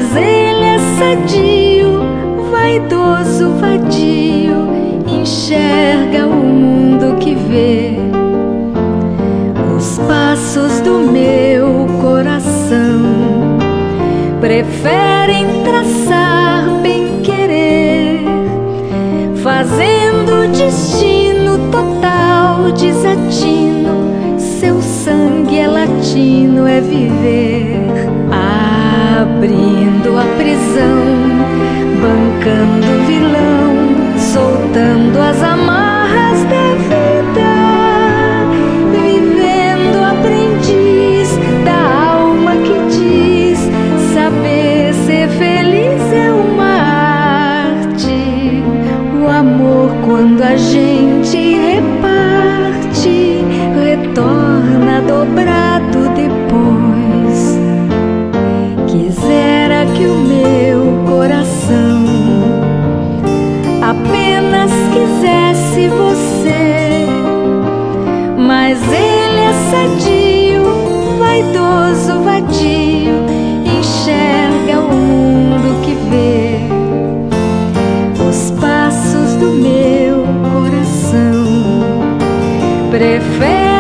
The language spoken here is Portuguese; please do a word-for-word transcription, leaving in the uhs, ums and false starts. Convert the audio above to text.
mas ele é sadio, vaidoso, vadio, enxerga o mundo que vê. Os passos do meu coração preferem traçar bem-querer, fazendo destino total desatino. Seu sangue é latino, é viver, abrindo a prisão, bancando o vilão, soltando as amarras da vida, vivendo aprendiz da alma que diz: saber ser feliz é uma arte. O amor, quando a gente reparte, retorna dobrado depois. Quisera que o meu coração apenas quisesse você, mas ele é sadio, vaidoso, vadio, enxerga o mundo que vê. Os passos do meu coração preferem